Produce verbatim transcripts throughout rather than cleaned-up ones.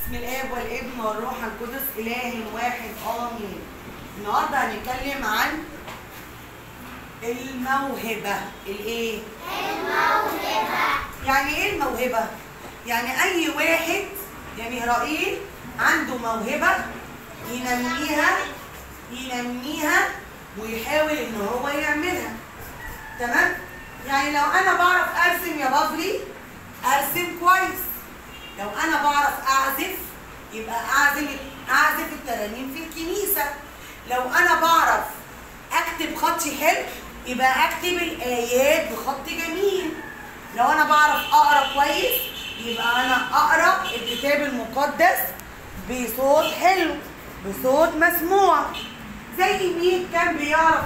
بسم الاب والابن والروح القدس اله واحد امين. النهارده هنتكلم عن الموهبه. الايه؟ الموهبه. يعني ايه الموهبه؟ يعني اي واحد يا مهرائيل عنده موهبه ينميها ينميها ويحاول ان هو يعملها. تمام؟ يعني لو انا بعرف ارسم يا بابلي ارسم كويس. لو انا بعرف اعزف يبقى اعزف اعزف الترانيم في الكنيسه. لو انا بعرف اكتب خطي حلو يبقى اكتب الايات بخط جميل. لو انا بعرف اقرا كويس يبقى انا اقرا الكتاب المقدس بصوت حلو بصوت مسموع. زي مين كان بيعرف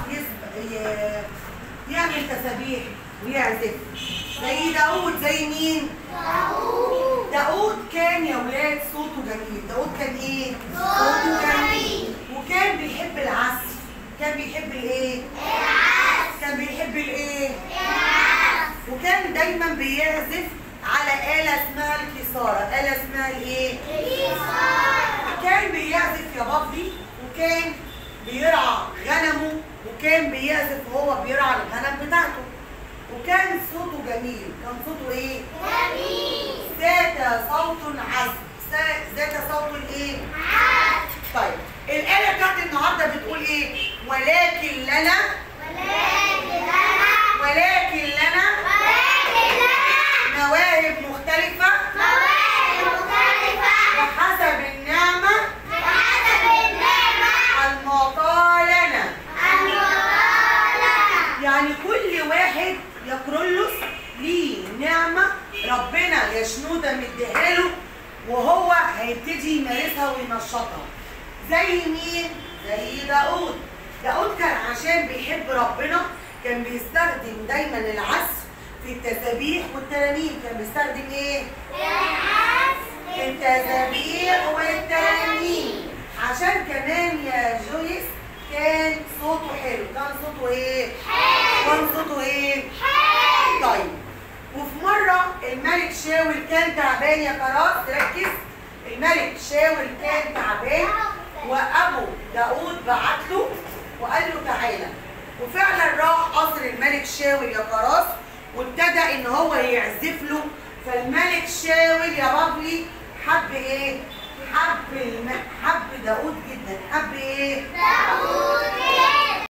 يعمل تسابيح ويعزف؟ زي داود. زي مين؟ داود. داود كان يا ولاد صوته جميل. داود كان ايه؟ صوته جميل. وكان بيحب العزف. كان بيحب الايه؟ العزف. كان بيحب الايه؟ العزف. وكان دايما بيعزف على آلة اسمها الكسارة. آلة اسمها الايه؟ الكسارة. كان بيعزف يا بابلي وكان بيرعى غنمه وكان بيعزف وهو بيرعى الغنم بتاعته. وكان صوته جميل. كان صوته ايه؟ جميل. ذات صوت عذب. ذات صوت الايه؟ عزف. طيب الآية بتاعت النهارده بتقول ايه؟ ولكن لنا ولكن لنا ولكن لنا ولكن لنا مواهب مختلفة مواهب مختلفة وحسب النعمة بحسب النعمة المعطاة لنا. المعطاة لنا. يعني كل واحد يا كرولوس ليه نعمة ربنا يا شنودة مديها له وهو هيبتدي يمارسها وينشطها. زي مين؟ زي داود. داود كان عشان بيحب ربنا كان بيستخدم دايما العزف في التسابيح والترانيم. كان بيستخدم ايه؟ العزف. التسابيح والترانيم. عشان كمان يا جويس كان صوته حلو. كان صوته ايه؟ حلو. كان صوته ايه؟ حلو. طيب وفي مرة الملك شاول كان تعبان يا كراس. ركز. الملك شاول كان تعبان وابو داود بعت له وقال له تعالى. وفعلا راح قصر الملك شاول يا كراس وابتدى ان هو يعزف له. فالملك شاول يا بابلي حب ايه؟ حب الم... حب داود جدا. حب ايه؟ داود.